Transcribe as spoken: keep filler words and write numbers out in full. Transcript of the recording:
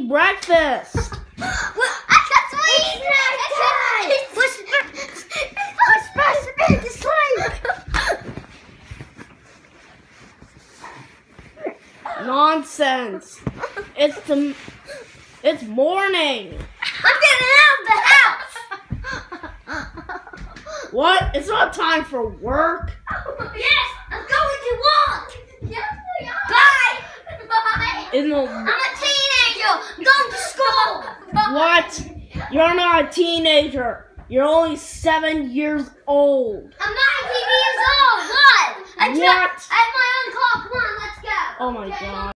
breakfast. Well, I got sleep. It's nighttime. We're supposed to be to sleep. Nonsense. It's the. It's morning. I'm getting out of the house. What? It's not time for work. Yes, I'm going to walk. Yes, we are. Bye. Bye. In the. I'm a teenager. I'm going to school. What? You're not a teenager. You're only seven years old. I'm nineteen years old. What? I What? I have my own car. Come on, let's go. Oh my God.